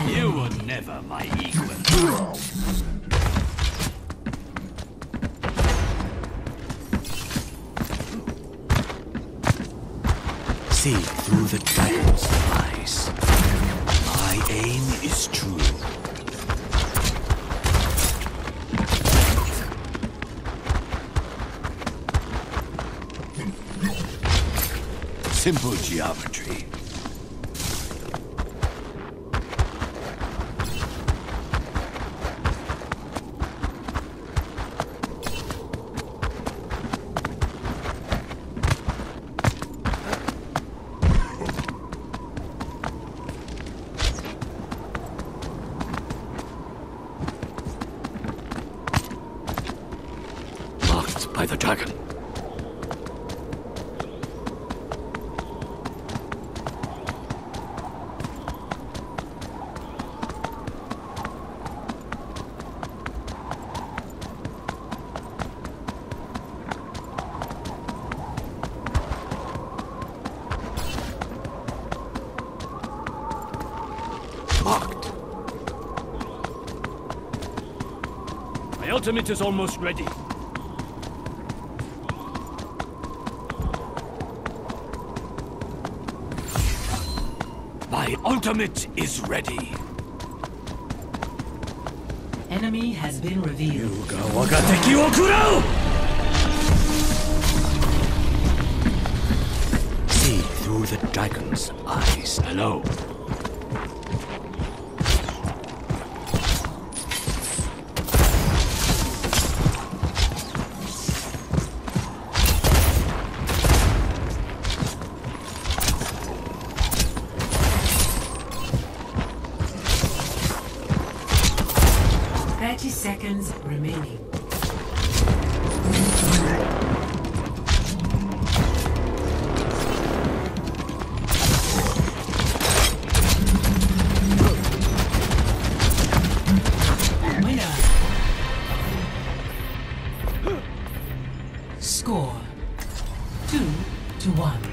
You were never my equal. See through the dragon's eyes. My aim is true. Simple geometry. Marked by the dragon. Marked. My ultimate is almost ready. My ultimate is ready. Enemy has been revealed. Yuga Wagateki Okuro! See through the dragon's eyes. Hello. Seconds remaining. Winner. Score 2-1.